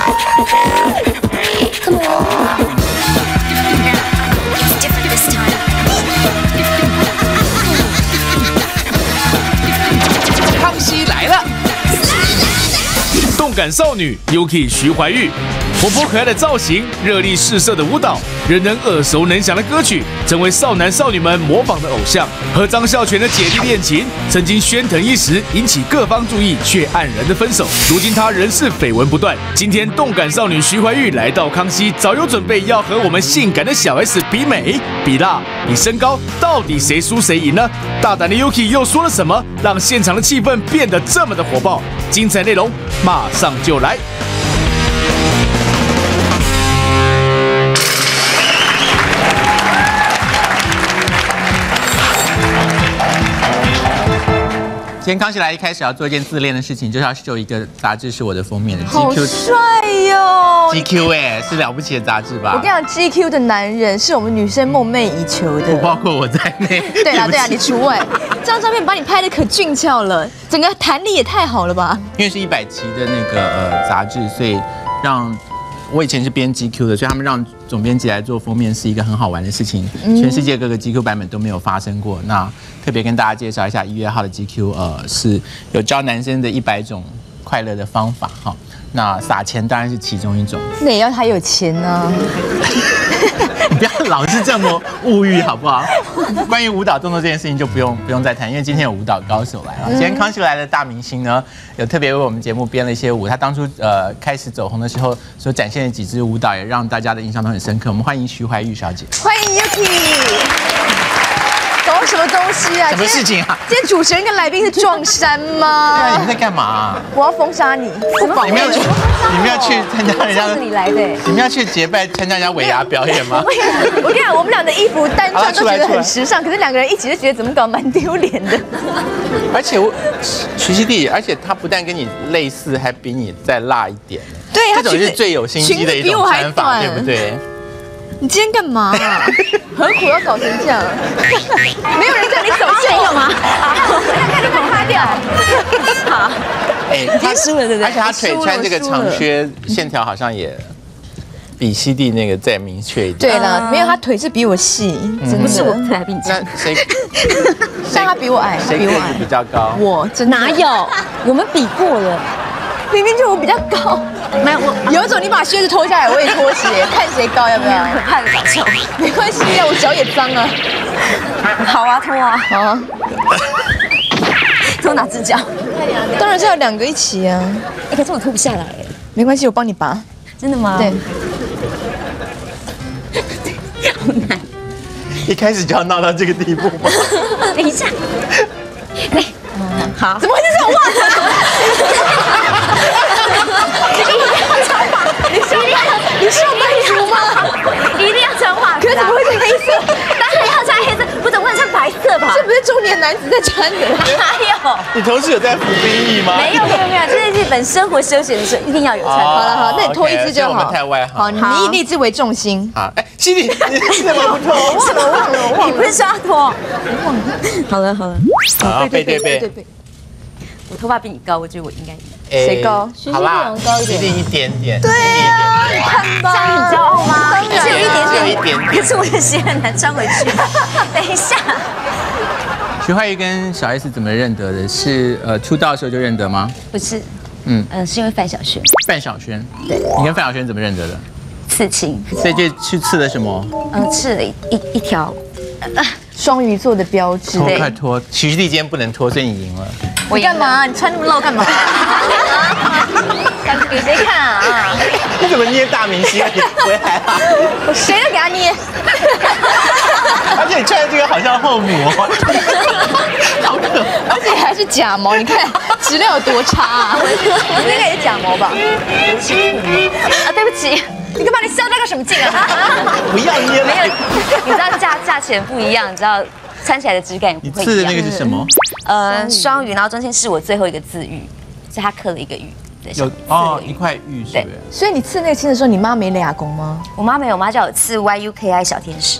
康熙来了！动感少女 Yuki 徐怀钰，活泼可爱的造型，热力四射的舞蹈，人人耳熟能详的歌曲，成为少男少女们模仿的偶像。和张孝全的姐弟恋情，曾经喧腾一时，引起各方注意，却黯然的分手。如今她仍是绯闻不断。今天动感少女徐怀钰来到康熙，早有准备要和我们性感的小 S 比美、比辣、比身高，到底谁输谁赢呢？大胆的 Yuki 又说了什么，让现场的气氛变得这么的火爆？精彩内容马上就来。 今天康熙来一开始要做一件自恋的事情，就是要秀一个杂志是我的封面的 GQ， 好帅哟 GQ 哎，是了不起的杂志吧？ 我跟你讲 ，GQ 的男人是我们女生梦寐以求的， 包括我在内。 对啊，你除外。这张照片把你拍的可俊俏了，整个弹力也太好了吧？ 因为是100期的那个杂志，所以让我以前是编 GQ 的，所以他们让总编辑来做封面是一个很好玩的事情。全世界各个 GQ 版本都没有发生过。那特别跟大家介绍一下1月号的 GQ， 是有教男生的100种快乐的方法哈。那撒钱当然是其中一种。 那也要他有钱呢。 你不要老是这么物欲好不好？关于舞蹈动作这件事情就不用再谈，因为今天有舞蹈高手来了。今天康熙来的大明星呢，有特别为我们节目编了一些舞。他当初开始走红的时候所展现的几支舞蹈，也让大家的印象都很深刻。我们欢迎徐怀钰小姐。 欢迎 Yuki。搞什么东西啊？ 什么事情啊？ 今天主持人跟来宾是撞衫吗？ 对啊，你们在干嘛啊？ 我要封杀你！ 你们要去参加人家的？ 你来的？ 你们要去结拜参加人家尾牙表演吗？ 我跟你讲，我们俩的衣服单穿都觉得很时尚，可是2个人一起就觉得怎么搞蛮丢脸的。 而且徐熙娣，而且她不但跟你类似，还比你再辣一点。 对， 这种是最有心机的一种穿法，对不对？ 你今天干嘛啊？何苦要搞成这样？没有人叫你走线有吗？看就把它擦掉。好， 哎， 他输了对不对？ 而且他腿穿这个长靴，线条好像也比熙娣那个再明确一点。 对了，没有，他腿是比我细， 不是我腿还比你长。 那谁？ 但他比我矮， 谁个子比较高？ 我哪有？我们比过了。 明明就我比较高， 没有我有一种你把靴子脱下来，我也脱鞋，看谁高要不要？ 可怕的感受。 没关系啊，我脚也脏啊。 好啊，脱啊。 好啊。 脱哪只脚？ 当然是要2个一起啊。 可是我脱不下来。 没关系，我帮你拔。 真的吗？ 对。 好难。 一开始就要闹到这个地步吗？ 等一下。好。 怎么会是这种袜子？你是班主吗？ 一定要穿袜子。 可是怎么会是黑色？ 当然要穿黑色，不总不能穿白色吧？ 这不是中年男子在穿的？ 哪有？ 你同事有在服兵役吗？ 没有，这是日本生活休闲的时候一定要有穿。 好了，那你脱一只就好。 我们太外行。 好，你以励志为重心。 好，哎，熙娣，你怎么不脱？ 我忘了。 你不是说要脱？我忘了。好了。 好，对。 我头发比你高，我觉得我应该赢。 谁高？ 好啦，熙娣一点点。 对啊，你看吧， 这样很骄傲吗？ 只有一点点。 可是我的鞋很难穿回去。等一下。 徐怀钰跟小 S 怎么认得的？是出道的时候就认得吗？ 不是，是因为范晓萱。 范晓萱。 对。 你跟范晓萱怎么认得的？ 刺青。 所以就去刺了什么？ 刺了一条。 双鱼座的标志。 快脱！徐熙娣今天不能脱，所以你赢了。 我干嘛？你穿那么露干嘛？给谁看啊？ 你怎么捏大明星啊？你回来啊！ 我谁都给他捏。 而且你穿的这个好像后母哦，好可怕！ 而且还是假毛，你看质量有多差啊！你那个也是假毛吧？ 对不起。 你干嘛？你笑这个什么劲啊？ 不要捏了。 没有，你知道价钱不一样，你知道穿起来的质感也不会一样。 你刺的那个是什么？ 双鱼，然后中间是我最后一个字玉，所以他刻了一个玉。 有一块玉，是不是？ 所以你刺那个青的时候，你妈没俩公吗？ 我妈没有，我妈叫我刺 YUKI 小天使。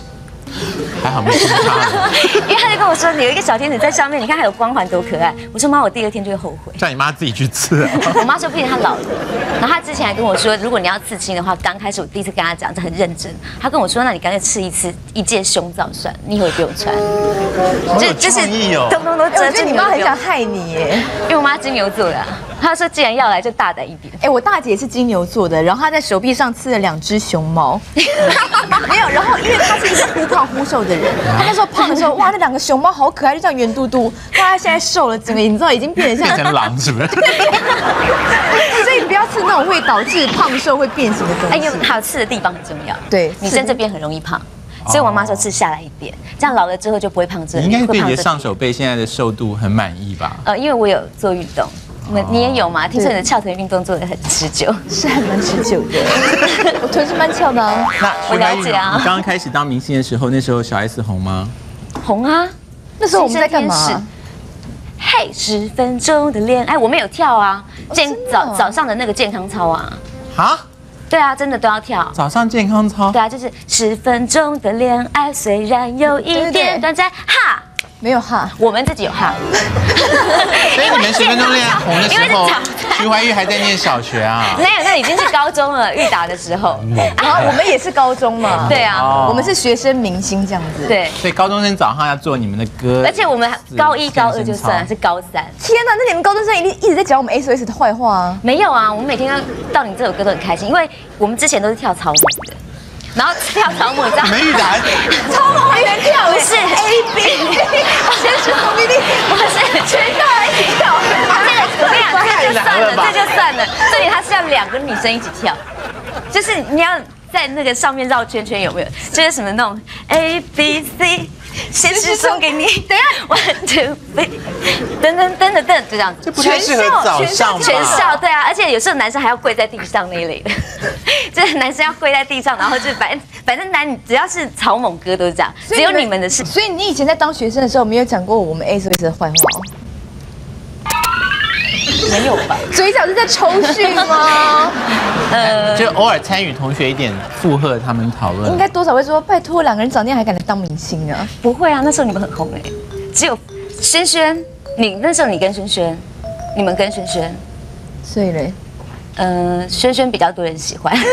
还好没听他， 因为他就跟我说，你有一个小天使在上面，你看还有光环多可爱。我说妈，我第2天就会后悔。 叫你妈自己去刺啊。 我妈说不行，她老了。然后她之前还跟我说，如果你要刺青的话，刚开始我第一次跟她讲，这很认真。她跟我说，那你干脆刺一件胸罩算，你以后也不用穿。 就是通通都遮住。 你妈很想害你耶， 因为我妈金牛座的，她说既然要来就大胆一点。 哎，我大姐也是金牛座的，然后她在手臂上刺了2只熊猫，没有，然后因为她是一个忽胖忽瘦的人，她那时候胖的时候，哇，那2个熊猫好可爱，就这样圆嘟嘟。她现在瘦了，整个你知道已经变得像狼，是不是？ 所以不要吃那种会导致胖瘦会变形的东西。 哎，有好吃的地方很重要。 对， 女生这边很容易胖，所以我妈说吃下来一点，这样老了之后就不会胖这里。 你应该对你的上手背现在的瘦度很满意吧？ 因为我有做运动。你也有吗？听说你的翘臀运动做得很持久， 是还蛮持久的。我臀是蛮翘的啊。 那我了解啊。 你刚刚开始当明星的时候，那时候小 S 红吗？ 红啊， 那时候我们在干嘛？ 嘿，10分钟的恋爱，我们有跳啊，早上的那个健康操啊。 啊？ 对啊，真的都要跳。 早上健康操？ 对啊，就是10分钟的恋爱，虽然有一点短暂，哈。 没有哈， 我们自己有哈。 所以你们10分钟恋爱红的时候，徐怀钰还在念小学啊？ 没有，那已经是高中了，裕达的时候。 然后我们也是高中嘛。 对啊， 我们是学生明星这样子。 对。 所以高中生早上要做你们的歌， 而且我们高1、高2就算了，是高3。 天哪，那你们高中生一直在讲我们 SOS 的坏话啊？ 没有啊，我们每天到你这首歌都很开心，因为我们之前都是跳草蜢的。然后跳草蜢，你知道？ 你们裕达草蜢还能跳？ 不是 A B， 先是红米粒， 不是全校一起跳。 我跟你讲，这就算了，这就算了。这里它是要2个女生一起跳，就是你要在那个上面绕圈圈，有没有？就是什么那种 A B C。先是送给你，等一下 1 2 3，噔，就这样子。 这不太适合早上吧？ 全校对啊，而且有时候男生还要跪在地上那一类的，就是男生要跪在地上，然后就反正男女只要是草蜢歌都是这样，只有你们的事。 所以你以前在当学生的时候，没有讲过我们 SOS 的坏话哦？ 没有吧？ 嘴角是在抽蓄吗？ 就偶尔参与同学一点附和他们讨论， 应该多少会说拜托2个人长那样还敢来当明星啊？ 不会啊，那时候你们很红哎，只有轩轩，那时候你跟轩轩，你们跟轩轩， 所以嘞， 轩轩比较多人喜欢，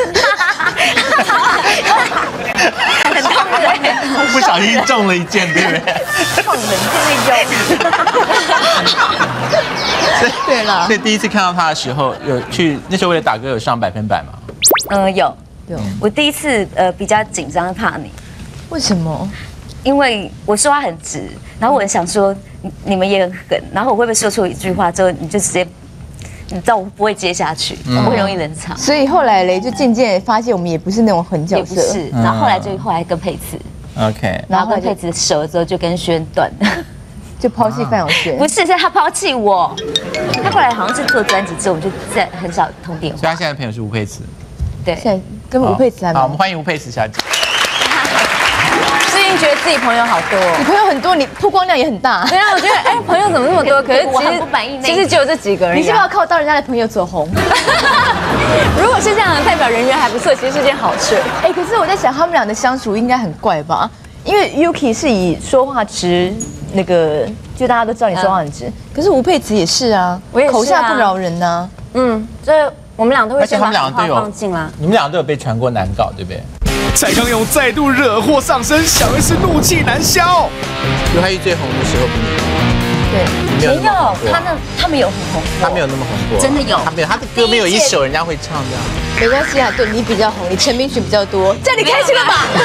很痛的， 不小心中了一箭，对不对？ 放人就会腰。对了， 所以第一次看到他的时候，有去那时候为了打歌有上100%吗？ 有。 有。 我第一次比较紧张，怕你。 为什么？ 因为我说话很直，然后我想说你们也很狠，然后我会不会说错一句话之后你就直接，你知道我不会接下去，我会容易冷场。 所以后来嘞，就渐渐发现我们也不是那种狠角色， 也不是。然后后来跟佩慈 ，OK， 然后跟佩慈熟了之后就跟轩断了。 就抛弃范晓萱， 不是，是他抛弃我。他后来好像是做专辑之后，我们就很少通电话。 所以他现在的朋友是吴佩慈。 对， 现在跟吴佩慈还没。 好，我们欢迎吴佩慈小姐。 最近觉得自己朋友好多， 你朋友很多，你曝光量也很大。 没有，我觉得朋友怎么那么多？可是我很不满意。 其实只有这几个人。 你是不是要靠当人家的朋友走红？ 如果是这样，代表人缘还不错，其实是件好事。 可是我在想，他们俩的相处应该很怪吧？因为 Yuki 是以说话直，那个就大家都知道你说话很直。可是吴佩慈也是啊， 我也是啊， 口下不饶人呐。 这我们俩都会先把他们俩都有放进啦。 你们俩都有被传过难搞，对不对？ 蔡康永再度惹祸上身，小 S 怒气难消。 刘海玉最红的时候， 对， 没有， 他们有很红， 他没有那么红过， 真的有， 他没有，他的歌没有一首人家会唱的。 没关系啊，对你比较红，你成名曲比较多，这样你开心了吧？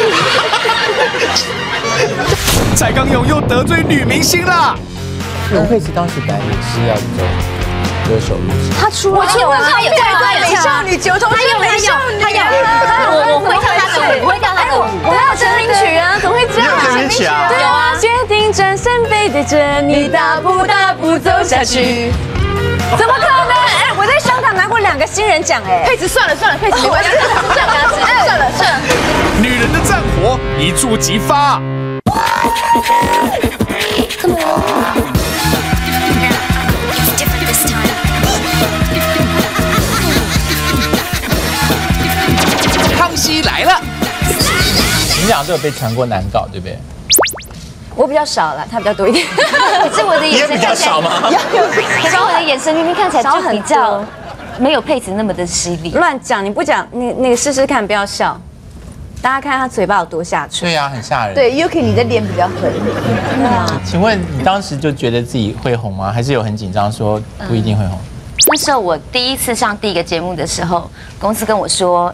蔡康永又得罪女明星啦。 吴佩慈当时本来也是要走歌手路线， 他出了唱片，对，美少女9头身美少女， 我会跳他的舞，我会跳他的舞， 我还有成名曲啊，怎么会这样？ 成名曲啊， 有啊，决定转身背对着你，大步大步走下去。怎么可能？我在香港拿过2个新人奖佩慈算了，佩慈没关系，算了。 女人的战火一触即发。康熙来了。 你们俩都有被传过难搞，对不对？ 我比较少了，他比较多一点。 可是我的眼神看起来，可是我的眼神明明看起来就比较没有佩子那么的犀利。 乱讲，你不讲，那个试试看，不要笑。大家看他嘴巴有多下垂。 对呀，很吓人。 对 ，Yuki 你的脸比较狠。 请问你当时就觉得自己会红吗？还是有很紧张说不一定会红？ 那时候我第一次上第一个节目的时候，公司跟我说，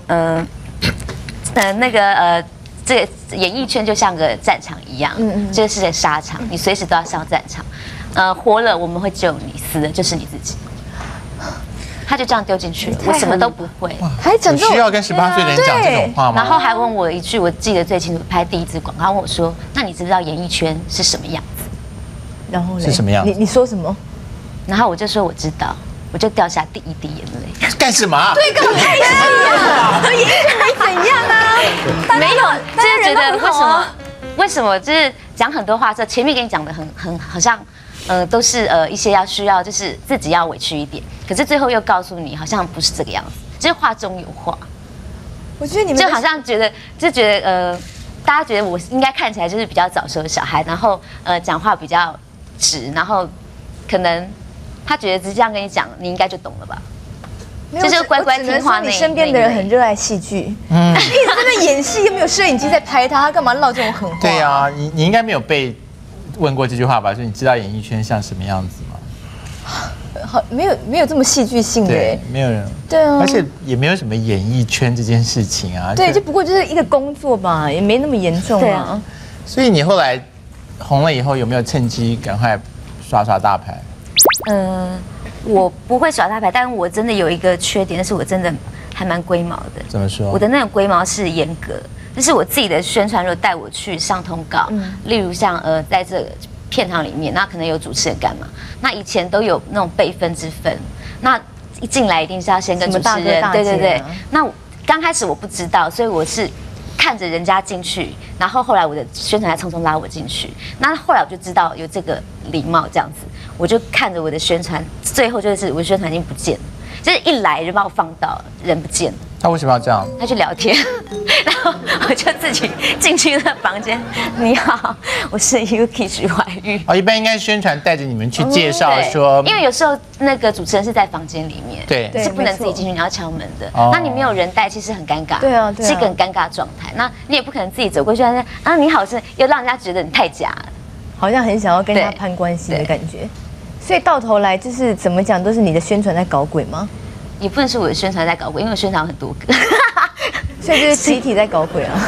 这个演艺圈就像个战场一样，这个是个沙场，你随时都要上战场。活了我们会救你，死了就是你自己。他就这样丢进去了，我什么都不会， 还讲这种需要跟18岁的人讲这种话吗？ 然后还问我一句，我记得最清楚，拍第一支广告，问我说：“那你知不知道演艺圈是什么样子？” 然后是什么样子？ 你说什么？ 然后我就说我知道，我就掉下第一滴眼泪。 干什么？ 对，干嘛太细了？演艺圈没怎样啊， 没有，就是觉得为什么就是讲很多话之后，前面给你讲的很好像。都是一些需要就是自己要委屈一点，可是最后又告诉你好像不是这个样子，就是话中有话。 我觉得你们就好像觉得大家觉得我应该看起来就是比较早熟的小孩，然后讲话比较直，然后可能他觉得直接这样跟你讲，你应该就懂了吧？就是乖乖听话。 你身边的人很热爱戏剧，一直在那演戏，又没有摄影机在拍他干嘛唠这种狠话？ 对呀，你应该没有被问过这句话吧？说你知道演艺圈像什么样子吗？ 好，没有这么戏剧性的， 对，没有人， 对啊， 而且也没有什么演艺圈这件事情啊。 对，就不过就是一个工作吧，也没那么严重啊。 所以你后来红了以后，有没有趁机赶快刷大牌？ 我不会耍大牌，但我真的有一个缺点，是我真的还蛮龟毛的。 怎么说？ 我的那种龟毛是严格。就是我自己的宣传，如果带我去上通告，例如像在这个片场里面，那可能有主持人干嘛？那以前都有那种辈分之分，那一进来一定是要先跟主持人，对。那刚开始我不知道，所以我是看着人家进去，然后后来我的宣传才匆匆拉我进去。那后来我就知道有这个礼貌这样子，我就看着我的宣传，最后就是我的宣传已经不见了，就是一来就把我放倒，人不见了。 他为什么要这样？ 他去聊天，然后我就自己进去那房间。你好，我是 Yuki 徐怀钰。 一般应该宣传带着你们去介绍说， 因为有时候那个主持人是在房间里面， 对， 是不能自己进去，你要敲门的。那你没有人带，其实很尴尬， 对啊， 是一个很尴尬的状态。那你也不可能自己走过去，你好，是又让人家觉得你太假了， 好像很想要跟他攀关系的感觉。所以到头来就是怎么讲，都是你的宣传在搞鬼吗？ 也不能是我的宣传在搞鬼，因为我宣传很多个， 所以就是集体在搞鬼啊。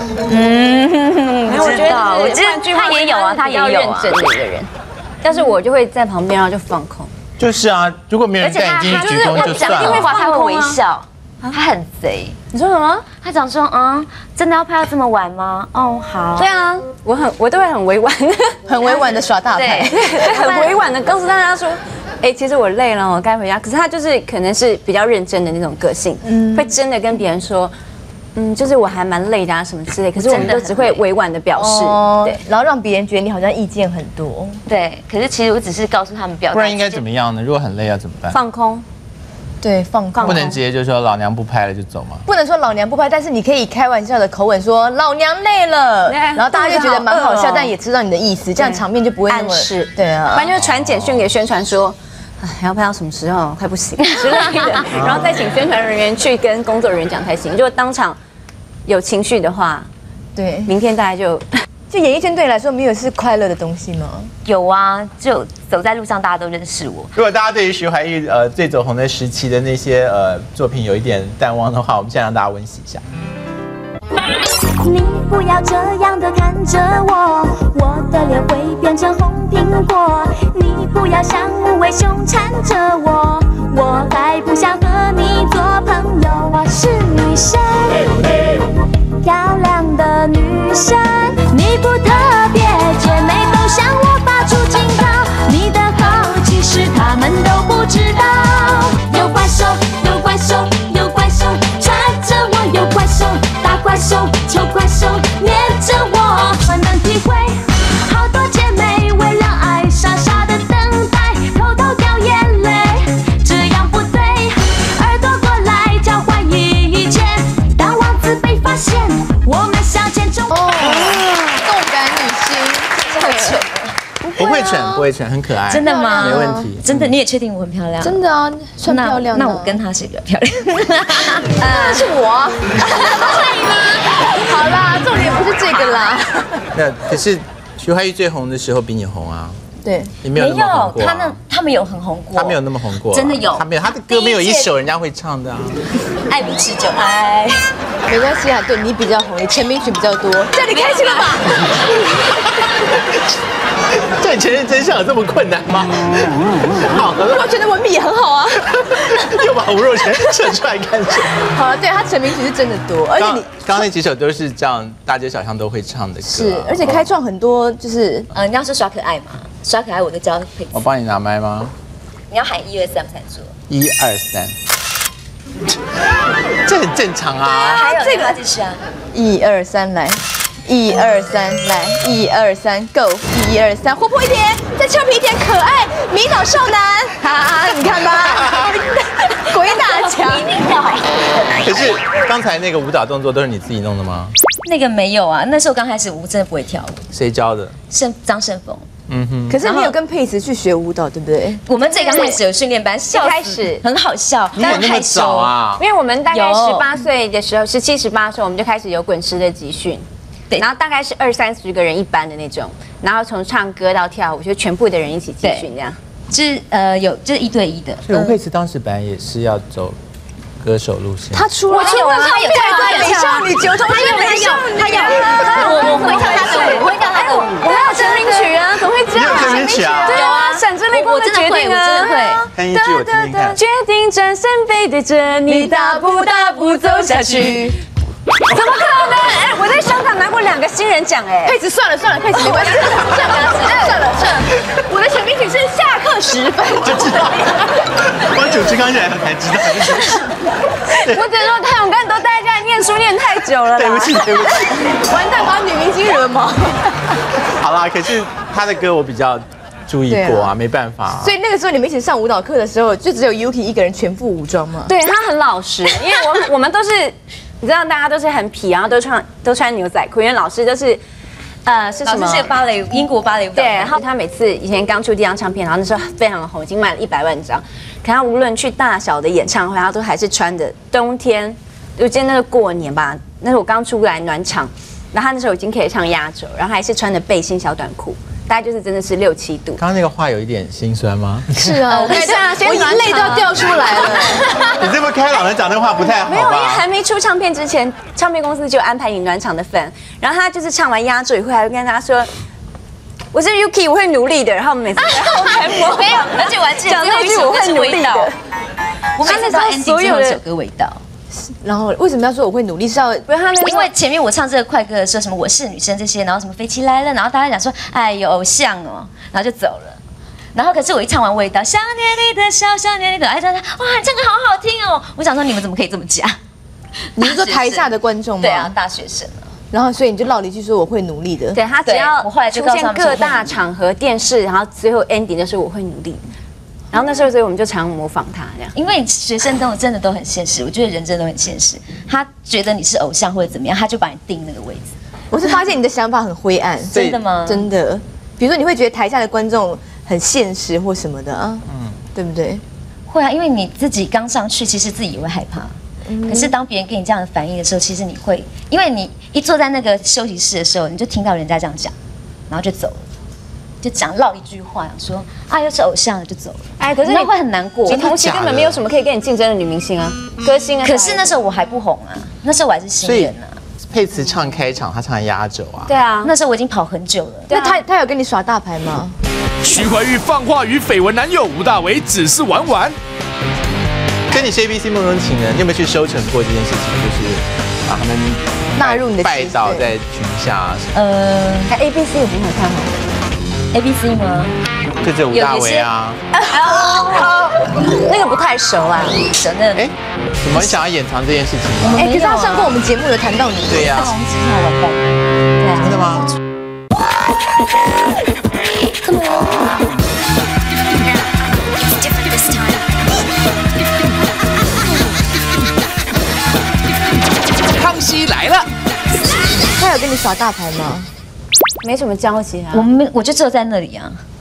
我觉得他也有啊，他也有认真的一个人，但是我就会在旁边，然后就放空。 就是啊，如果没有人带你进去鞠躬就算了。 他会微笑，他很贼。 你说什么？ 他讲说，真的要拍到这么晚吗？哦，好。 对啊，我都会很委婉， 很委婉的耍大牌， 很委婉的告诉大家说。其实我累了，我该回家。可是他就是可能是比较认真的那种个性，会真的跟别人说，就是我还蛮累的啊什么之类。可是我们都只会委婉的表示，对， 然后让别人觉得你好像意见很多。 对，可是其实我只是告诉他们表达。 不然应该怎么样呢？如果很累要怎么办？ 放空。 对，放空。 不能直接就说老娘不拍了就走吗？ 不能说老娘不拍，但是你可以开玩笑的口吻说老娘累了，然后大家就觉得蛮好笑，但也知道你的意思，这样场面就不会那么对啊。 不然就是传简讯给宣传说。还要拍到什么时候？快不行之类的，然后再请宣传人员去跟工作人员讲才行。如果当场有情绪的话， 对， 明天大家就演艺圈对你来说没有是快乐的东西吗？ 有啊，就走在路上大家都认识我。 如果大家对于徐怀钰最走红的时期的那些作品有一点淡忘的话，我们现在让大家温习一下。 你不要这样的看着我，我的脸会变成红苹果。你不要像无尾熊缠着我，我还不想和你做朋友。我是女生，漂亮的女生，你不特别，姐妹都向我发出警告。你的好其实他们都不知道。有怪兽，有怪兽，有怪兽缠着我，有怪兽，大怪兽，丑怪兽黏着我。我能体会，好多姐妹为了爱傻傻的等待，偷偷掉眼泪，这样不对。耳朵过来。 不会沉，很可爱。 真的吗？ 没问题。 真的，你也确定我很漂亮？ 真的啊，算漂亮。 那我跟她谁比较漂亮？ 是我。好啦，重点不是这个啦。 那可是徐怀钰最红的时候比你红啊。 对， 你没有那么红过。 他们有很红过。 他没有那么红过。 真的有。 他没有，他的歌没有一首人家会唱的啊。 爱不持久爱。 没关系啊，对你比较红，你成名曲比较多，这样你开心了吧？ 这你承认真相有这么困难吗？好， 我觉得文笔也很好啊。 又把吴若权扯出来看什么？ 好了，对他成名曲是真的多，而且你刚那几首都是这样大街小巷都会唱的歌。 是，而且开创很多就是你要是耍可爱嘛，耍可爱我就教佩子。 我帮你拿麦吗？ 你要喊1、2、3才做。 1、2、3。这很正常啊。 还有这个继续啊。 1、2、3来，1、2、3来，1、2、3 go， 1、2、3活泼一点，再俏皮一点，可爱迷倒少男，哈，你看吧，鬼打墙。 可是刚才那个舞蹈动作都是你自己弄的吗？ 那个没有啊，那时候刚开始我真的不会跳舞。 谁教的？ 张胜峰。 可是你有跟佩慈去学舞蹈，对不对？ 我们最刚开始有训练班， 开始很好笑， 你有那么早啊？ 因为我们大概18岁的时候，17、18岁我们就开始有滚石的集训，对，然后大概是20、30个人一班的那种，然后从唱歌到跳舞，就全部的人一起集训这样。 就是就是1对1的。 所以吴佩慈当时本来也是要走歌手路线。 他出了， 他有美少女9头身， 我会跳他的舞，我会跳他的舞， 我还有成名曲啊，怎么会这样？ 你有成名曲啊？ 对啊，闪着泪光的决定啊， 我真的会。 看一句我听听看。 决定转身背对着你，大步大步走下去。怎么可能？哎，我在香港拿过2个新人奖哎。 佩慈算了，佩慈没关系，算了，我的成名曲是下课10分。 就知道，我主持刚起来才知道。 我只能说蔡永干都待在家里念书念太久了。 对不起。 完蛋，把女明星惹毛。 好啦，可是他的歌我比较注意过啊，没办法。 所以那个时候你们一起上舞蹈课的时候，就只有 Yuki 一个人全副武装吗？ 对，他很老实，因为我们都是，你知道大家都是很痞，然后都穿牛仔裤，因为老师都是，是什么？ 是英国芭蕾舞蹈。 对，然后他每次以前刚出第一张唱片，然后那时候非常红，已经卖了100万张，可他无论去大小的演唱会，他都还是穿着冬天，我记得那是过年吧，那是我刚出来暖场，然后他那时候已经可以唱压轴，然后还是穿着背心小短裤。大概就是真的是6、7度。 刚刚那个话有一点心酸吗？ 是啊，我眼泪都要掉出来了。 你这么开朗的讲那话不太好吧？ 没有，因为还没出唱片之前，唱片公司就安排你暖场的份，然后他就是唱完压轴以后，还会跟大家说。我是 Yuki， 我会努力的。然后我们每次在后台没有， 而且我还记得讲那句我会努力的。 我每次都 ending 最后一首歌味道。 然后为什么要说我会努力？是要不是他因为前面我唱这个快歌的时候，什么我是女生这些，然后什么飞起来了，然后大家讲说哎有偶像哦，然后就走了。然后可是我一唱完味道，想念你的笑，想念你的爱，大家哇你唱歌好好听哦。我想说你们怎么可以这么假？ 你是说台下的观众吗？ 对啊，大学生啊。 然后所以你就绕了一句说我会努力的。 对他只要我后来就出现各大场合、电视，然后最后 ending 就说我会努力。然后那时候，所以我们就常模仿他这样。 因为学生都真的都很现实，我觉得人真的都很现实。他觉得你是偶像或者怎么样，他就把你定那个位置。 我是发现你的想法很灰暗， 真的吗？ 真的。比如说你会觉得台下的观众很现实或什么的啊，对不对？ 会啊，因为你自己刚上去，其实自己也会害怕。可是当别人给你这样的反应的时候，其实你会，因为你一坐在那个休息室的时候，你就听到人家这样讲，然后就走了。就讲唠一句话，说啊又是偶像了就走了， 哎，可是你会很难过。 你同期根本没有什么可以跟你竞争的女明星啊，歌星啊。 可是那时候我还不红啊，那时候我还是新人啊。 佩慈唱开场，他唱压轴啊。 对啊， 那时候我已经跑很久了。 那他有跟你耍大牌吗？ 徐怀钰放话与绯闻男友吴大维只是玩玩。 跟你是 ABC 梦中情人，你有没有去收成过这件事情？就是把他们纳入你的拜倒在裙下。 ABC 有很好看吗？ ABC 吗？ 就只有吴大维啊。 那个不太熟啊。 熟的。 哎，怎么你想要掩藏这件事情？ 哎，可是他上过我们节目有谈到你。 对呀。 红之后完蛋。对啊。 真的吗？ 康熙来了。 他有跟你耍大牌吗？ 没什么交集啊。 我就只有在那里啊。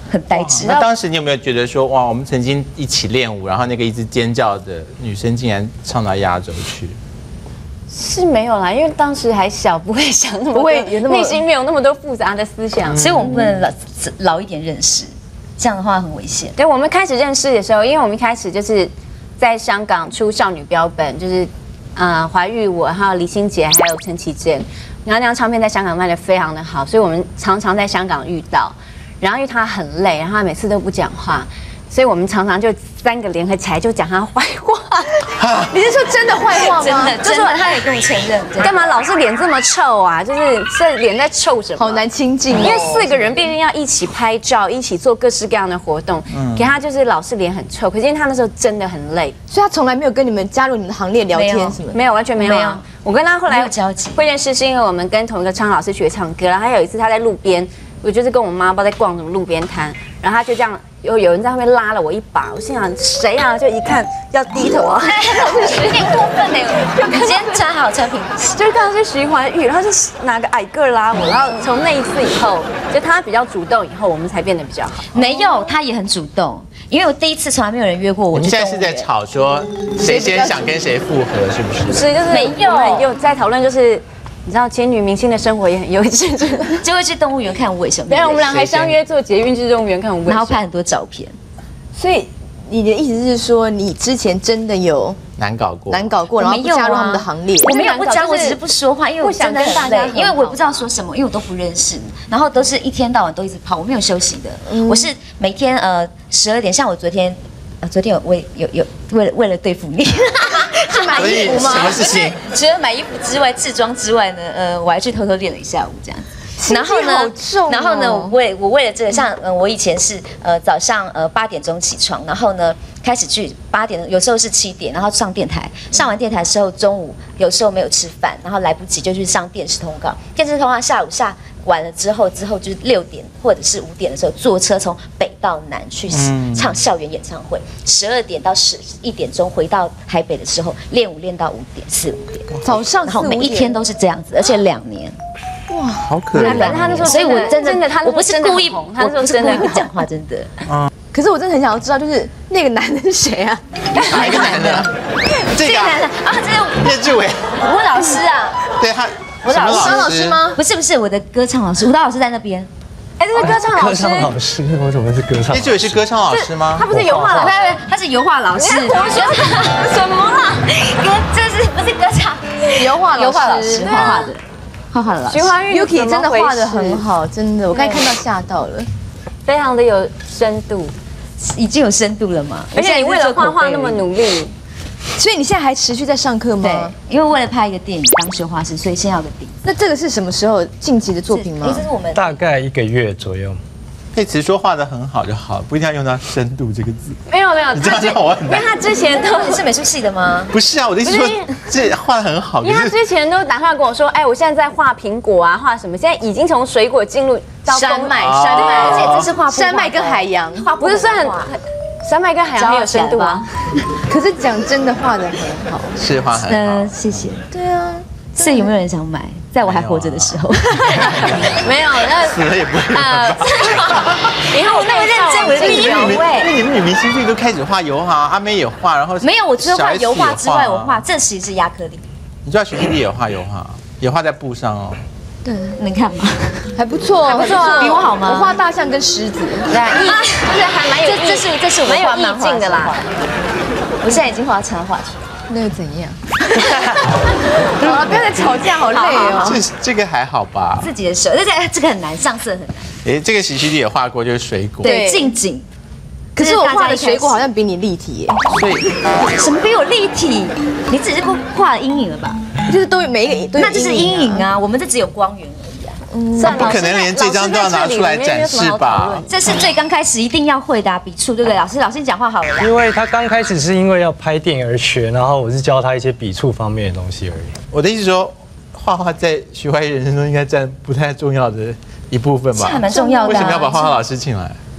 很呆滞。 那当时你有没有觉得说，哇，我们曾经一起练舞，然后那个一直尖叫的女生竟然唱到压轴去？ 是没有啦，因为当时还小，不会想那么多， 不会有那么内心没有那么多复杂的思想。 所以我们不能老一点认识，这样的话很危险。 对，我们开始认识的时候，因为我们一开始就是在香港出少女标本，就是怀玉我，还有李心洁，还有陈绮贞，然后那张唱片在香港卖得非常的好，所以我们常常在香港遇到。然后因为他很累，然后他每次都不讲话，所以我们常常就3个联合起来就讲他坏话。 你是说真的坏话吗？ 真的，他也跟我承认。 干嘛老是脸这么臭啊？就是这脸在臭什么？ 好难亲近， 因为4个人毕竟要一起拍照，一起做各式各样的活动，给他就是老是脸很臭。可是因为他那时候真的很累， 所以他从来没有跟你们加入你们的行列聊天什么的。 没有，完全没有啊。我跟他后来没有交集会认识，是因为我们跟同一个唱老师学唱歌，然后还有一次他在路边，我就是跟我妈不知道在逛什么路边摊，然后他就这样有人在后面拉了我一把，我心想谁啊？就一看要低头啊， 有点过分呢。你今天穿好穿平底， 就是看到是徐怀钰，然后是哪个矮个拉我，然后从那一次以后，就他比较主动，以后我们才变得比较好。 没有，他也很主动，因为我第一次从来没有人约过我。 你们现在是在吵说谁先想跟谁复合，是不是？ 是，就是没有我们有在讨论，就是你知道，其实女明星的生活也很幼稚， 就会去动物园看无尾熊。 对啊，我们俩还相约坐捷运去动物园看无尾熊， 然后拍很多照片。 所以你的意思是说，你之前真的有难搞过， 然后不加入他们的行列？ 我没有不加入，我只是不说话，因为我真的很累，因为我也不知道说什么，因为我都不认识，然后都是一天到晚都一直跑，我没有休息的。我是每天12点，像我昨天我有为了对付你。去买衣服吗？ 什么事情？ 除了买衣服之外，制装之外呢，我还去偷偷练了一下午这样子。然后呢，我为了这个，像我以前是早上8点钟起床，然后呢开始去8点，有时候是7点，然后上电台，上完电台之后中午有时候没有吃饭，然后来不及就去上电视通告，电视通告下午下完了之后就是6点或者是5点的时候坐车从北到南去唱校园演唱会，12点到11点钟回到台北的时候练舞练到5点4、5点， 早上然后每一天都是这样子，而且2年。 哇， 好可怜。 他那时候， 所以我真的他我不是故意， 他那时候真的不讲话，真的。 可是我真的很想要知道，就是那个男的是谁啊？ 哪一个男的？这个男的啊，这个叶志伟， 吴老师啊， 对他， 舞蹈老师吗？ 不是我的歌唱老师，舞蹈老师在那边。 哎，这是歌唱老师。 歌唱老师，我怎么是歌唱？ 叶志伟是歌唱老师吗？ 他不是油画老师， 他是油画老师。什么啦？这是不是歌唱？ 油画老师， 画画的老师。 徐怀钰 Yuki 真的画得很好，真的，我刚才看到吓到了， 非常的有深度， 已经有深度了嘛？ 而且你为了画画那么努力， 所以你现在还持续在上课吗？ 对，因为为了拍一个电影当绣花师，所以先要个底。 那这个是什么时候晋级的作品吗？ 这是我们大概1个月左右。 佩慈说画得很好就好，不一定要用到深度这个字。 没有， 你这样让我很难。 因为他之前都你是美术系的吗？ 不是啊，我的意思说这画得很好， 因为他之前都打电话跟我说，哎，我现在在画苹果啊，画什么？现在已经从水果进入到山脉， 而且这是画山脉跟海洋， 不是算很山脉跟海洋很有深度啊。 可是讲真的画得很好， 是画很好。 谢谢。 对啊， 所以有没有人想买？在我还活着的时候， 没有，那死了也不会买。 你看我那么认真， 因为你们女明星最近都开始画油画，阿妹也画，然后没有，我除了画油画之外，我画这其实是亚克力。 你知道徐熙娣也画油画，也画在布上哦。 对，能看吗？ 还不错， 还不错啊，比我好吗？ 我画大象跟狮子， 对，就是还蛮有， 这是我蛮有画漫画意境的啦。 我现在已经画插画去了。 那又怎样？好了，不要再吵架，好累哦。 这个还好吧？ 自己的手，这个很难，上色很难。 哎，这个徐熙娣也画过，就是水果。 对，近景。 可是我画的水果好像比你立体耶。 所以什么比我立体？你只是画了阴影了吧？ 就是都有每一个， 那就是阴影啊。我们这只有光源而已啊。 那不可能连这张都要拿出来展示吧？ 这是最刚开始一定要会的笔触，对不对？老师讲话好了。 因为他刚开始是因为要拍电影而学，然后我是教他一些笔触方面的东西而已。 我的意思说，画画在徐怀钰人生中应该占不太重要的一部分吧？ 还蛮重要的。 为什么要把画画老师请来？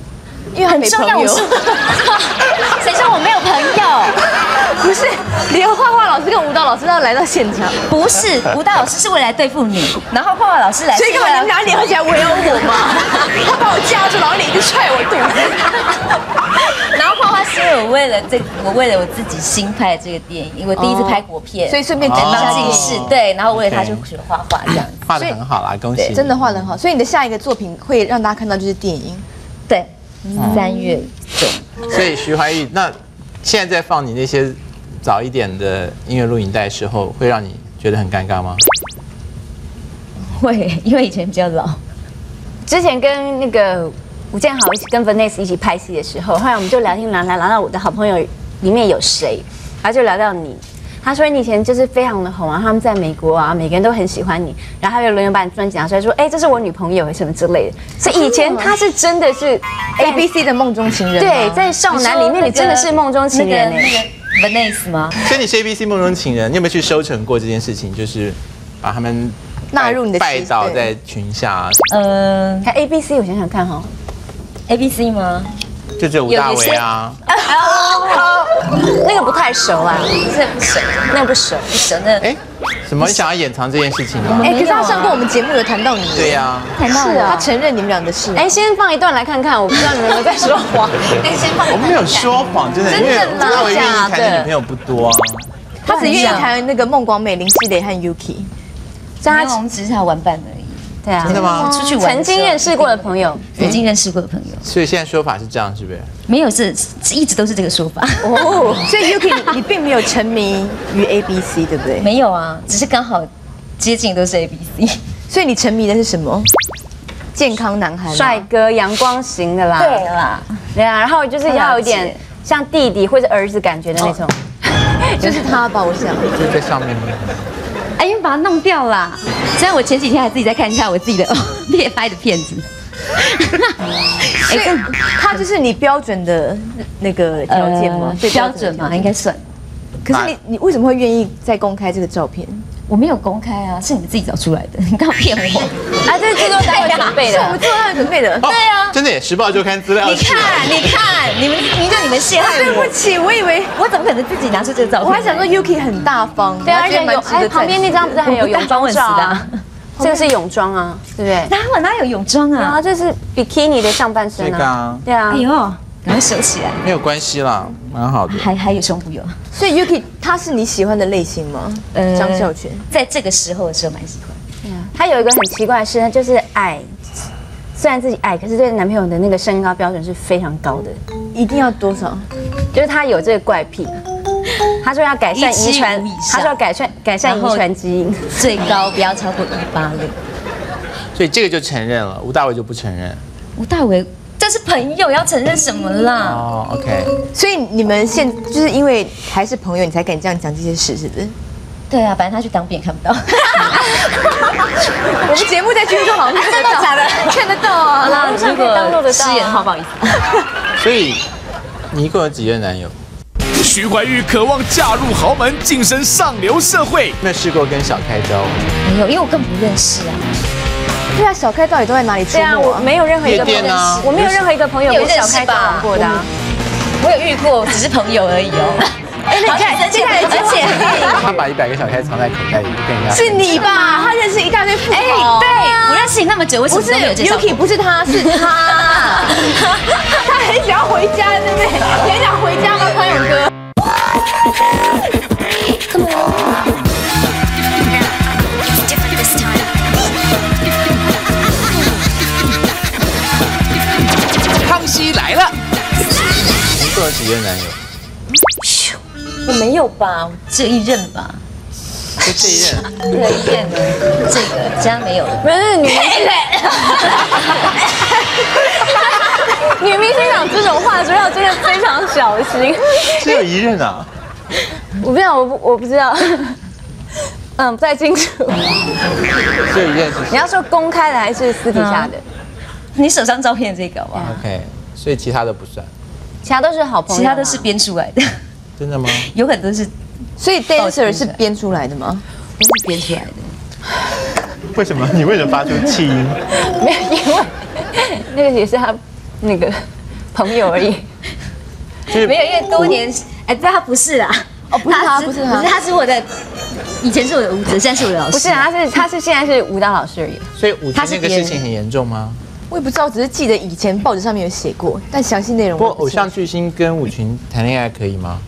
因为他没朋友。 谁说我没有朋友？ 不是，连画画老师跟舞蹈老师都要来到现场。 不是，舞蹈老师是为了来对付你，然后画画老师来， 所以干嘛你们俩联合起来围殴我嘛？他把我架住，然后你一直踹我肚子。 然后画画是因为我为了我自己新拍的这个电影，我第一次拍国片， 所以顺便等当进士，对，然后为了他就学画画这样子。 画得很好啦，恭喜对， 你！ 真的画得很好。所以你的下一个作品会让大家看到就是电影。 对，3月中。 所以徐怀钰，那现在在放你那些早一点的音乐录影带的时候，会让你觉得很尴尬吗？ 会，因为以前比较老。 之前跟那个吴建豪一起跟 Vanessa 一起拍戏的时候，后来我们就聊天聊到我的好朋友里面有谁，然后就聊到你。他说你以前就是非常的红啊，他们在美国啊，每个人都很喜欢你。然后他有轮流把你专辑拿出来说，哎，这是我女朋友什么之类的。所以以前他是真的是 ABC 的梦中情人。 对，在少男里面你真的是梦中情人那个 Vanessa 吗？ 所以你是 ABC 梦中情人，你有没有去收成过这件事情？就是把他们纳入你的拜倒在群下。 看 ABC， 我想想看哈 ，ABC 吗？ 就只有吴大维啊。 那个不太熟啊， 这不熟， 那个不熟， 不熟那。 哎，什么？你想要掩藏这件事情吗？ 哎，可是他上过我们节目有谈到你。 对呀， 谈到我，他承认你们俩的事。 哎，先放一段来看看，我不知道你们有没有在说谎。 先放。 我们没有说谎，真的，因为吴大维愿意谈的女朋友不多啊。 他只愿意谈那个孟广美、林熙蕾和 Yuki。 所以我们只是他玩伴而已。 对啊， 真的吗？ 出去玩， 曾经认识过的朋友， 曾经认识过的朋友。 所以现在说法是这样，是不是？ 没有，是一直都是这个说法。 哦，所以 Yuki 你并没有沉迷于 ABC， 对不对？ 没有啊，只是刚好接近都是 ABC。 所以你沉迷的是什么？健康男孩、 帅哥、阳光型的啦。 对啦， 对啊，然后就是要有点像弟弟或者儿子感觉的那种。 就是他吧，我想。 就在上面吗？ 哎，因为把它弄掉啦。虽然我前几天还自己在看一下我自己的猎拍的片子。 所以他就是你标准的那个条件吗？最标准吗？应该算。 可是你为什么会愿意再公开这个照片？ 我没有公开啊，是你们自己找出来的，你干嘛骗我？ 啊，这是制作单位准备的， 是我们制作单位准备的。 对啊， 真的耶，《时报周刊》资料。 你看，你们陷害我。 对不起，我以为我怎么可能自己拿出这个照片？ 我还想说 Yuki 很大方， 对啊，而且有旁边那张不是还有泳装照啊？这个是泳装啊，对不对？ 哪有泳装啊？ 然后这是 bikini 的上半身啊。对啊。 哎呦，赶快收起来。 没有关系啦，蛮好的。 还有胸部有。 所以 Yuki 他是你喜欢的类型吗？张孝全在这个时候的时候蛮喜欢。 对啊。他有一个很奇怪的事，他就是矮，虽然自己矮，可是对男朋友的那个身高标准是非常高的。 一定要多少？ 就是他有这个怪癖。他说要改善遗传，他说要改善遗传基因， 最高不要超过186。 所以这个就承认了，吴大维就不承认。 吴大维，这是朋友，要承认什么啦？ 哦 ，OK。 所以你们就是因为还是朋友，你才敢这样讲这些事，是不是？ 对啊，反正他去当兵看不到。 我们节目在军中好像看得到， 假的？ 看得到啊。 好啦，如果失言的话，不好意思。 所以你一共有几任男友？ 徐怀钰渴望嫁入豪门，晋升上流社会。 没有试过跟小开交？ 没有，因为我根本不认识啊。 对啊，小开到底都在哪里出对啊，我没？ 没有任何一个朋友，我没有任何一个朋友跟小开交往过的。 我有遇过，只是朋友而已哦。 哎，那你看，接下来之前， 他把100个小开藏在口袋里，跟人家是你吧？他认识一大堆富豪。 对，我认识你那么久，为什不是么都没有介绍 Yuki， 不是他，是他。他很想要回家，对不对？你很想回家吗，宽永哥？ 康熙来了， 你共有几任男友？ 我没有吧？只有一任吧？ 就这一任。 这一任，这个家没有了。 不是女明星，女明星讲这种话的时候要真的非常小心。 只有一任啊？ 我不知道，我不知道。不太清楚。 只有一任是你要说公开的还是私底下的？ 你手上照片这个好不好？ OK，所以其他的不算。 其他都是好朋友， 其他都是编出来的， 真的吗？ 有很多是所以 dancer 是编出来的吗？ 都是编出来的。 为什么？你为什么发出气音？ 没有，因为那个也是他那个朋友而已。 没有，因为多年，他不是啦。 哦，不是他，不是他， 他是我的，以前是我的舞者，现在是我的老师。 不是啊，他是现在是舞蹈老师而已。 所以舞群那个事情很严重吗？ 我也不知道，只是记得以前报纸上面有写过，但详细内容。 不过偶像巨星跟舞群谈恋爱可以吗？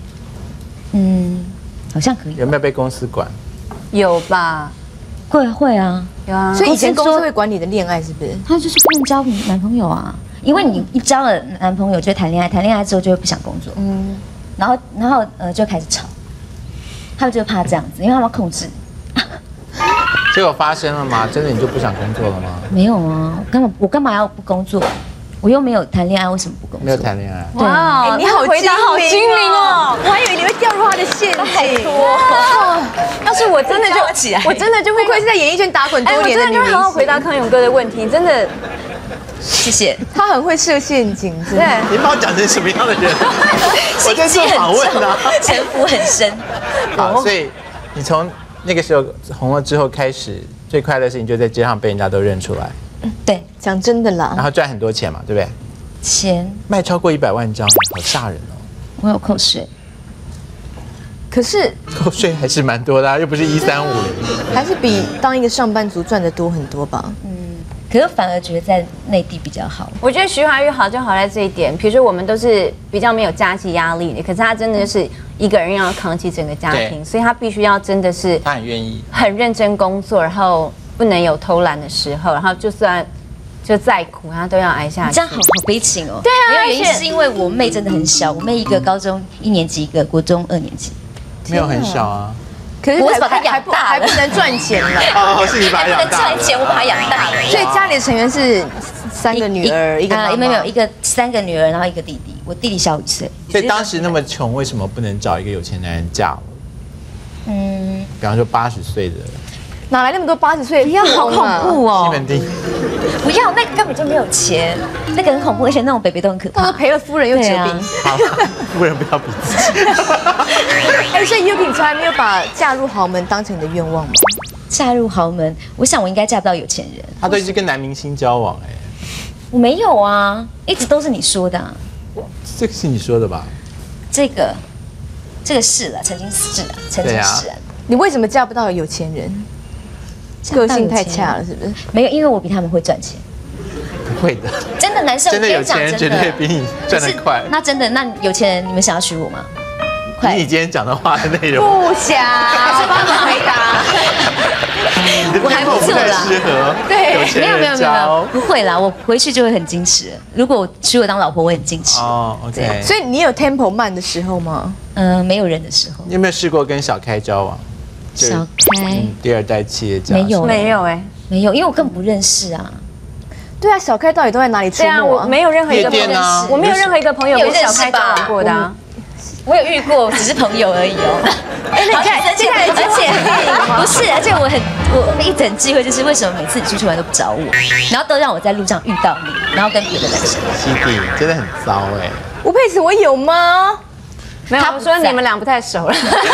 好像可以。 有没有被公司管？ 有吧？ 会啊， 有啊。 所以以前公司会管你的恋爱是不是？ 他就是不能交男朋友啊，因为你一交了男朋友就会谈恋爱，谈恋爱之后就会不想工作，然后就开始吵，他们就怕这样子，因为他们要控制。 结果发生了吗？真的你就不想工作了吗？ 没有啊，我干嘛要不工作？我又没有谈恋爱，为什么不工作？ 没有谈恋爱。 哇， 你好回答好精明哦！ 我还以为你会掉入他的陷阱。 要是我真的就起来， 我真的就会不愧是在演艺圈打滚多我年的女明星。 真的就会好好回答康永哥的问题，真的。 谢谢。 他很会设陷阱，真的。 你把我讲成什么样的人？我在做访问呢， 城府很深。 好，所以你从那个时候红了之后开始，最快乐的事情就在街上被人家都认出来， 对， 讲真的啦， 然后赚很多钱嘛，对不对？ 钱卖超过100万张，好吓人哦！ 我有扣税， 可是扣税还是蛮多的，又不是1350， 还是比当一个上班族赚的多很多吧。 可是反而觉得在内地比较好。 我觉得徐怀钰好就好在这一点，比如说我们都是比较没有家庭压力的，可是他真的就是一个人要扛起整个家庭，所以他必须要真的是他很愿意， 很认真工作，然后不能有偷懒的时候，然后就算就再苦，他都要挨下去。 这样好悲情哦。 对啊， 没有原因是因为我妹真的很小，我妹一个高中1年级，一个国中2年级， 没有很小啊。 可是我是把她养大了还不能赚钱了。 哦，是你把他还不能养大了。 赚钱，我把她养大了。 所以家里的成员是3个女儿，一个妈妈没有一个3个女儿，然后一个弟弟，我弟弟小我1岁。 所以当时那么穷，为什么不能找一个有钱男人嫁我？比方说80岁的哪来那么多80岁？ 不要，好恐怖西哦！ 门町， 不要，那个根本就没有钱，那个很恐怖，而且那种北北都很可怕到时候。赔了夫人又折对啊兵。 好，夫人不要比自己。 哎，所以 Yuki 从来没有把嫁入豪门当成你的愿望吗？ 嫁入豪门，我想我应该嫁不到有钱人。 他都一直跟男明星交往，哎， 我没有啊，一直都是你说的啊。 这个是你说的吧？ 这个是了，曾经是啊，曾经是啊。 你为什么嫁不到有钱人？个性太恰了，是不是？ 没有，因为我比他们会赚钱。 不会的， 真的，男生真的有钱人绝对比你赚得快。 那真的，那有钱人，你们想要娶我吗？快！ 你今天讲的话的内容， 不想，是帮你回答。 我还不错啦， 适合有钱人交。 不会啦，我回去就会很矜持。如果我娶我当老婆，我很矜持。 哦 ，OK。 所以你有 tempo 慢的时候吗？ 没有人的时候。 你有没有试过跟小开交往？ 小开第2代企业家没有没有没有，因为我根本不认识啊。 对啊，小开到底都在哪里出对啊，我没？ 没有任何一个朋友，我没有任何一个朋友跟小开交往过的啊。 我有遇过，只是朋友而已哦。 哎，那你看，接下来而且不是，而且我一整机会就是为什么每次你出去玩都不找我，然后都让我在路上遇到你，然后跟别的男生。 西弟真的很糟哎。 吴佩慈，我有吗？ 没有，我说你们俩不太熟了。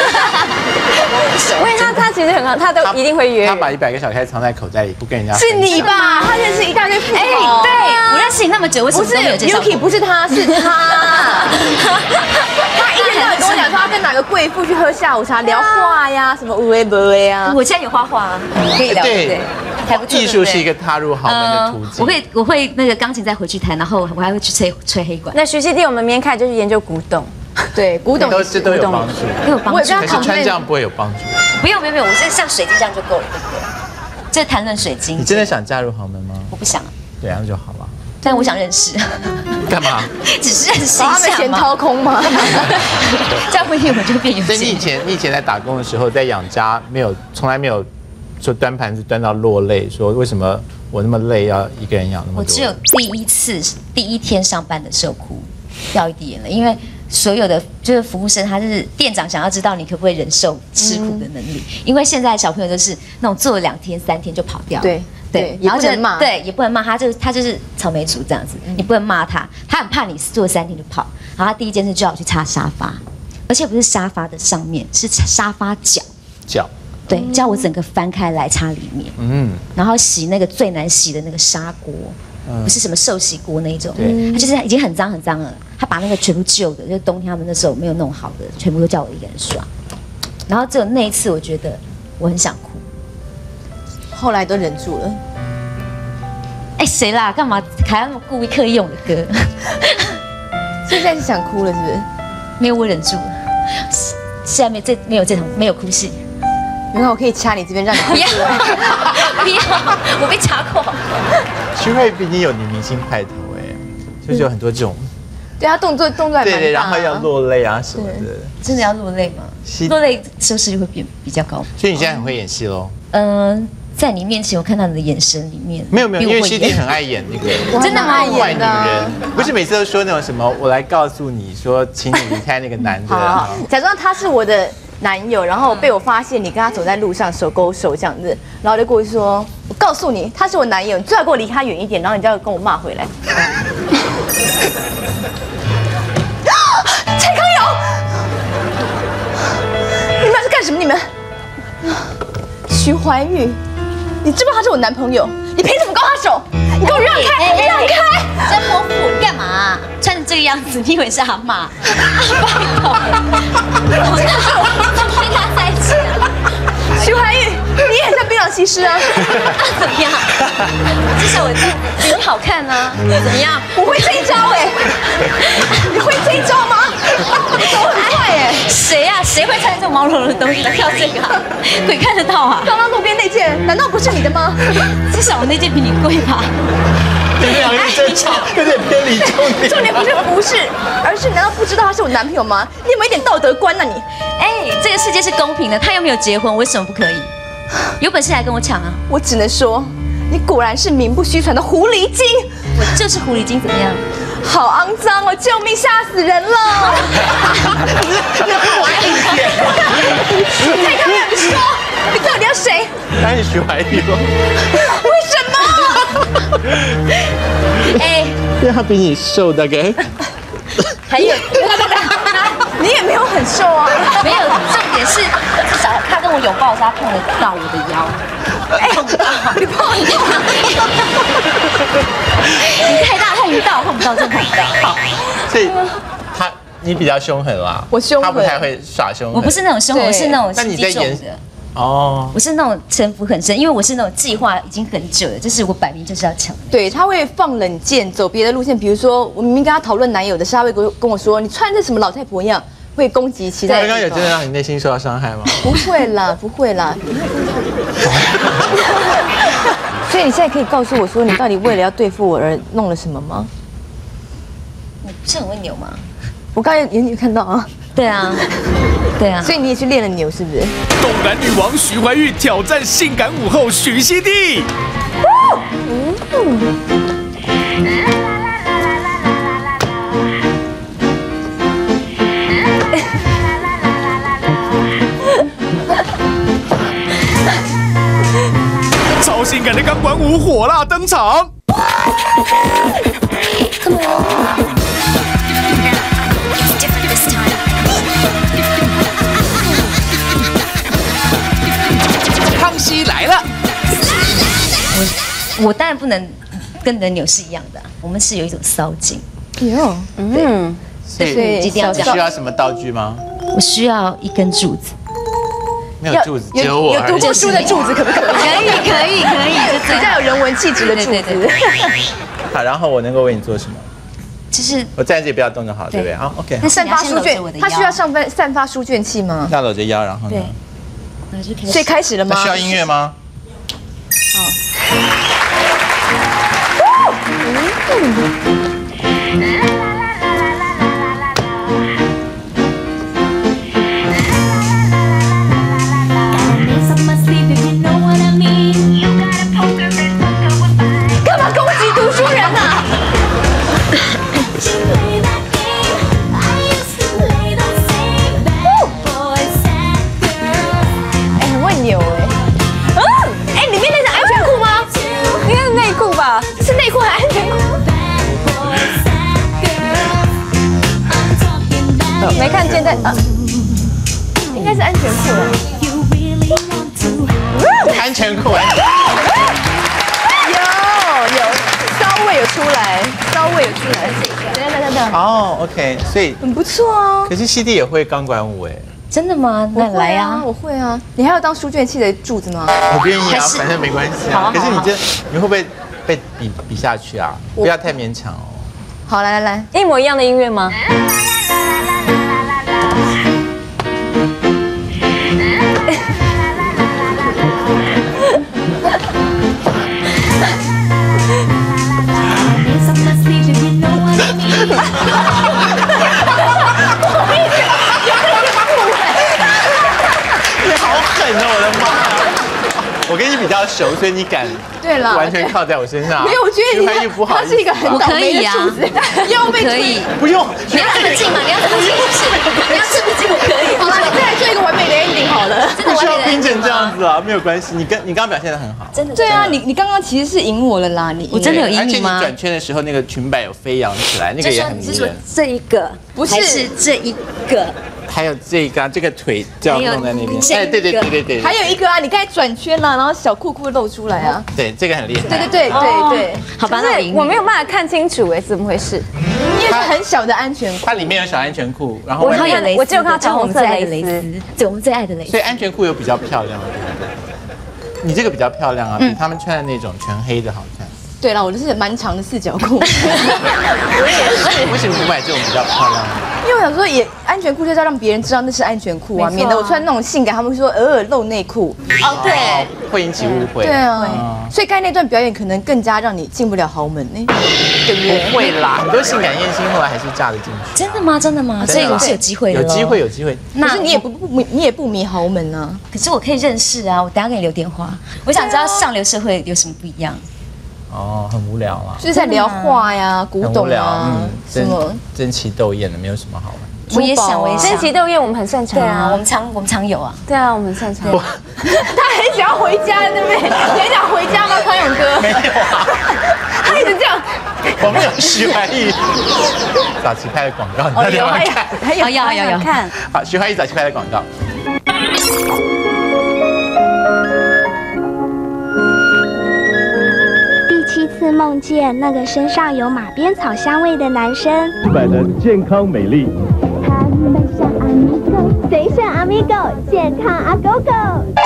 因为他其实很好，他都一定会约。 他把100个小开藏在口袋里，不跟人家。 是你吧？他认识一大堆富豪。 对，我认识你那么久，为什么都没有介绍过？ Yuki 不是他，是他。他一天到晚跟我讲说他跟哪个贵妇去喝下午茶，聊画呀，什么无为不为啊。 我现在有画画啊，可以聊，对不对？还不错。 艺术是一个踏入豪门的途径。 我会那个钢琴再回去弹，然后我还会去吹黑管。 那徐熙娣，我们明天开始就是研究古董。 对，古董这都有帮助， 有帮助。 可是穿这样不会有帮助。 不用，我是像水晶这样就够了，对不对？这谈论水晶。 你真的想嫁入豪门吗？ 我不想。 对啊，那就好了。 但我想认识。 干嘛？ 只是认识一下嘛。 把他们钱掏空吗？ 这样不一定我就变有钱。 所以你以前在打工的时候，在养家从来没有说端盘子端到落泪，说为什么我那么累要一个人养那么多？ 我只有第一天上班的时候哭，掉一滴眼泪，因为所有的就是服务生，他就是店长想要知道你可不可以忍受吃苦的能力，因为现在小朋友都是那种做了2天3天就跑掉， 对，也不能骂， 对，也不能骂他，他就是草莓族这样子，你不能骂他，他很怕你做3天就跑，然后他第一件事就要我去擦沙发，而且不是沙发的上面，是沙发角，对，叫我整个翻开来擦里面，然后洗那个最难洗的那个砂锅。 不是什么寿喜锅那一种， 对他就是已经很脏很脏了，他把那个全部旧的，就是冬天他们那时候没有弄好的，全部都叫我一个人刷。然后只有那一次，我觉得我很想哭。 后来都忍住了。 哎，谁啦？干嘛还要那么故意刻意用我的歌？ 现在是想哭了，是不是？ 没有，我忍住了。现在没有这场没有哭戏。 原来我可以掐你这边，让你哭不要出来。 不要，我被查过。 徐慧毕竟有女明星派头就是有很多这种， 对他动作还蛮大。 对，然后要落泪啊什么的。 真的要落泪吗？落泪收视率会比较高。 所以你现在很会演戏喽？ 在你面前，我看到你的眼神里面没有，因为CD很爱演那个， 真的吗？ 坏女人，不是每次都说那种什么，我来告诉你说，请你离开那个男的。 好，假装他是我的男友，然后被我发现你跟他走在路上手勾手这样子，然后就过去说，我告诉你他是我男友，你最好给我离他远一点，然后你就要跟我骂回来。蔡康永，你们是干什么？你们？徐怀钰，你知不知道他是我男朋友？你凭什么勾他手？你给我让开！让开！ 在泼妇，你干嘛？穿成这个样子，你以为是阿嬷？拜托，我那时候跟他在一起。 徐怀钰，你也很像槟榔西施啊！ 怎么样？至少我比你好看啊！怎么样？ 我会这一招哎！你会这一招吗？你手很快哎！ 谁呀？谁会穿这种毛茸茸的东西跳这个？鬼看得到啊！ 刚刚路边那件，难道不是你的吗？ 至少我那件比你贵吧？ 你们两个人争吵，有点偏离重点。 重点不是，而是难道不知道他是我男朋友吗？你有没有一点道德观啊你？ 哎，这个世界是公平的，他又没有结婚，为什么不可以？有本事来跟我抢啊！ 我只能说，你果然是名不虚传的狐狸精。 我就是狐狸精，怎么样？ 好肮脏哦！救命，吓死人了！蔡康永，你说，你到底要谁？ 当然是徐怀钰了。 为什么？ 哎， 因为他比你瘦大概。 还有， 你也没有很瘦啊。 没有，重点是至少他跟我拥抱的时候，他碰得到我的腰。 哎，你碰你太大碰不到，碰不到真碰不到。 所以你比较凶狠啦， 我凶狠， 他不太会耍凶狠。 我不是那种凶狠，我是那种心机重的。 哦， 我是那种城府很深，因为我是那种计划已经很久了，就是我摆明就是要抢。 对，他会放冷箭，走别的路线。比如说，我明明跟他讨论男友的事，他会跟我说：“你穿这什么老太婆样？”会攻击其他人。 刚刚有真的让你内心受到伤害吗？ 不会啦，不会啦。所以你现在可以告诉我说，你到底为了要对付我而弄了什么吗？ 你不是很会扭吗？ 我刚才眼睛看到啊。 对啊，对啊。 所以你也去练了扭，是不是？ 动感女王徐怀钰挑战性感舞后许熙娣。超性感的钢管舞火辣登场。康熙来了！ 我当然不能跟你的扭是一样的，我们是有一种骚劲。 有， 所以一定要这样。 需要什么道具吗？ 我需要一根柱子。 没有柱子，只有我。 有读过书的柱子可不可以？ 可以， 比较有人文气质的柱子。 好，然后我能够为你做什么？ 就是我站在这里不要动就好，对不对？好 ，OK。 那散发书卷，他需要散发书卷气吗？ 那搂着腰，然后呢？ 对。所以开始了吗？ 需要音乐吗？ 干嘛攻击读书人啊？哎，很会扭哎。哎，里面那是安全裤吗？ 应该是内裤吧？ 是内裤还是安全裤？没看见在应该是安全裤了。 安全裤。有， 稍微有哦，OK， 所以很不错啊。 可是西弟也会钢管舞哎， 真的吗？那来啊！ 我会啊。你还要当书卷气的柱子吗？ 我愿意啊，反正没关系啊。可是你会不会被比下去啊？不要太勉强哦。 好，来， 一模一样的音乐吗？ 你好狠哦！我的妈呀！我跟你比较熟，所以你敢完全靠在我身上。 没有，我觉得你他是一个很倒霉的柱子，又被可以， 不用， 你要这么近嘛？你要这么近，你要这么近，我可以。 好了，你再来做一个完美的 ending 好了。 不需要拼成这样子啊，没有关系。你刚刚表现得很好， 真的。 对啊，你刚刚其实是赢我了啦， 我真的有赢你吗？ 而且你转圈的时候，那个裙摆有飞扬起来，那个也很迷人。 这一个不是这一个。 还有这个腿这样弄在那边，哎，对， 还有一个啊，你刚才转圈啦，然后小裤裤露出来啊， 对，这个很厉害， 对， 好吧，那我没有办法看清楚哎，怎么回事？ 因为是很小的安全裤， 它里面有小安全裤，然后我只有看到粉红色的蕾丝， 对，我们最爱的蕾丝， 所以安全裤有比较漂亮，你这个比较漂亮啊，比他们穿的那种全黑的好看。 对了，我就是蛮长的四角裤。 我也是。为什么不买这种比较漂亮？ 因为我想说，也安全裤就是要让别人知道那是安全裤啊，免得我穿那种性感，他们会说露内裤。 哦，对，会引起误会。 对啊，所以刚才那段表演可能更加让你进不了豪门呢，对不对？ 不会啦，很多性感艳星后来还是嫁得进去。 真的吗？真的吗？所以我是有机会的。 有机会。 可是你也不迷豪门啊。 可是我可以认识啊，我等下给你留电话。我想知道上流社会有什么不一样。 哦，很无聊啊， 就是在聊画呀、古董啊，什么争奇斗艳的，没有什么好玩。 我也想， 争奇斗艳我们很擅长。 对啊，我们常有啊。 对啊，我们擅长。 他很想要回家，对不对？你很想回家吗，康永哥？ 没有啊， 他一直这样。 我们有徐怀钰早期拍的广告，你在电话看。 要看。 好，徐怀钰早期拍的广告。 第7次梦见那个身上有马鞭草香味的男生， 摆的健康美丽。 他们像阿米狗，谁像阿米狗？健康阿狗狗。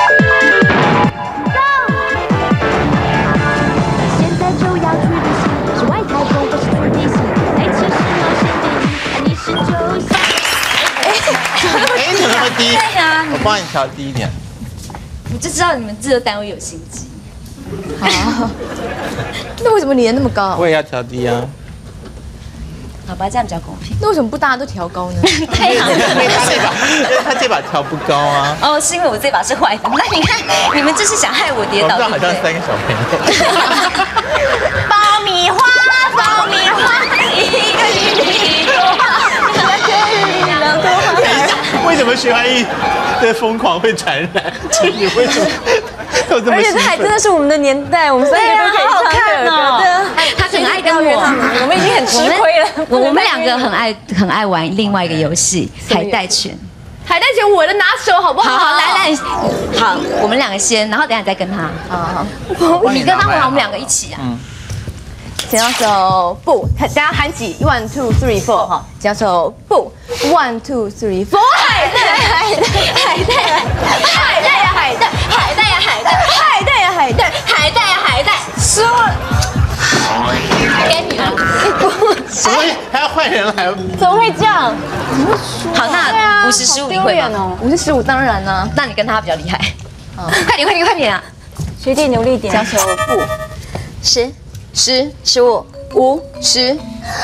现在就要去旅行，是外太空不是自地形，在其实冒险电影，你是就像。 哎，怎么那么低？ 对呀， 我帮你调低一点。 我就知道你们制作单位有心机。 好，那为什么你的那么高？ 我也要调低啊。 好吧，这样比较公平。 那为什么不大家都调高呢？ 对啊， 因为他这把调不高啊。 哦，是因为我这把是坏的。那你看，你们就是想害我跌倒， 好像3个小朋友。 爆米花，爆米花，一个一朵花，2朵花。 为什么徐怀钰的疯狂会传染？你为什么有这么？ 而且这还真的是我们的年代，我们3个都可以唱这首歌。 对，他很爱跟我们已经很吃亏了。 我们2个很爱玩另外一个游戏——海带拳。 海带拳我的拿手，好不好？ 好，来，好，我们2个先，然后等下再跟他。好，你跟他玩，我们2个一起啊。 剪刀手不，等下喊几1 2 3 4哈，剪刀手不1 2 3 4，海带海带海带海带呀海带海带呀海带海带呀海带海带呀海带，输了，该你了。 什么还要换人来？ 怎么会这样？ 好，那50、15你会吗 ？50、15当然呢， 那你跟他比较厉害。快点啊！ 学弟努力点。 剪刀手不10、10、15、5、10。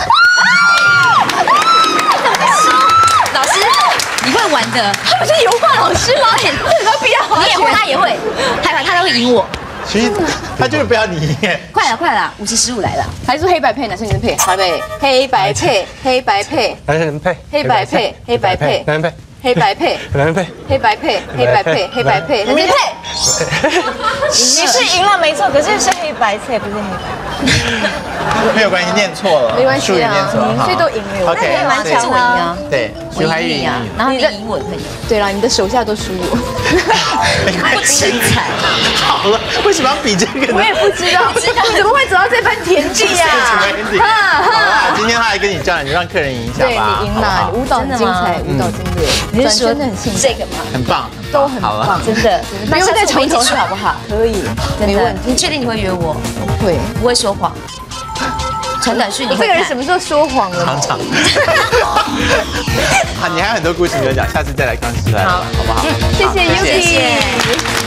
老师，你会玩的。 他不是油画老师吗？这个必要， 你也会，他也会，他都会赢我。 其实他就是不要你赢。 快了，50、15来了。 还是黑白配，男生女生配？好呗，黑白配，黑白配， 男人配， 黑白配，黑白配， 男人配， 黑白配， 男人配， 黑白配，黑白配，黑白配，男生配。 你是赢了没错，可是是黑白菜，不是黑白。 没有关系，念错了， 没关系啊术语念错了， 所以都赢了。 OK， 那也蛮强的啊。 对，徐怀钰赢你。 然后你赢我可以， 对了，你的手下都输我。 不精彩。 好了，为什么要比这个呢？ 我也不知道，你怎么会走到这番田地呀？ 好啦，今天他来跟你较量，你让客人赢一下吧。 对你赢了，舞蹈很精彩，舞蹈真的， 你是说真的很性感， 这个吗？ 很棒， 都很好了棒， 真的， 不用再从头去好不好？ 可以，没问题。 你确定你会约我？ 会， 不会说谎。传短讯你你这个人什么时候说谎了？ 常常。好，你还有很多故事没有讲，下次再来康熙来了，好不好？ 谢谢 Yuki。